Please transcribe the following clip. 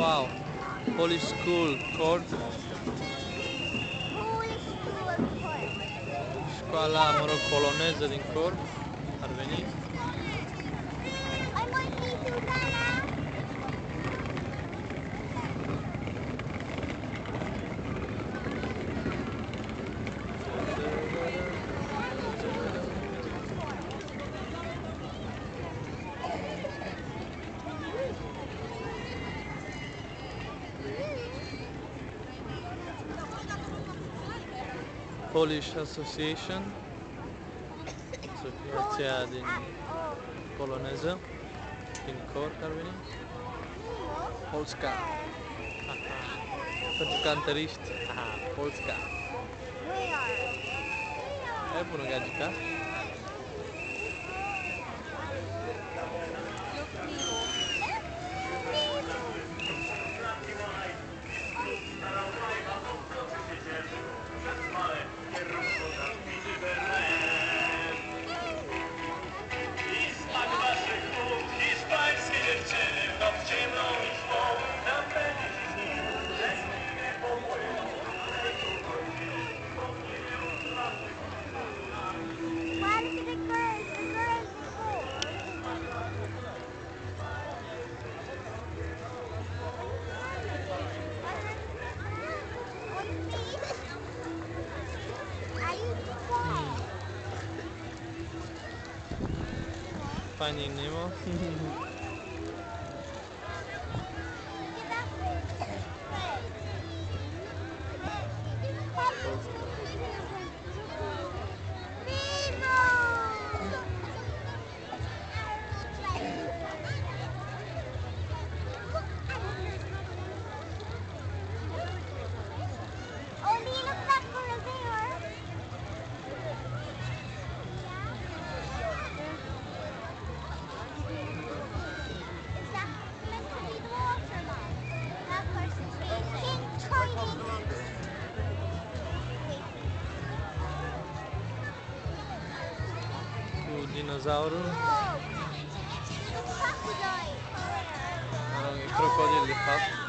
Wow! Polish School Court. Polish School Court. Școala, mă rog, poloneză din Cork ar veni. Ai mai fi Suzana? Polish Association, asociația din poloneză, din Cork ar veni. Polska. Pentru cântăriști. Polska. E bună gagica. Finding Nemo. Cu dinozaurul. Mă rog, e crocodil de fapt.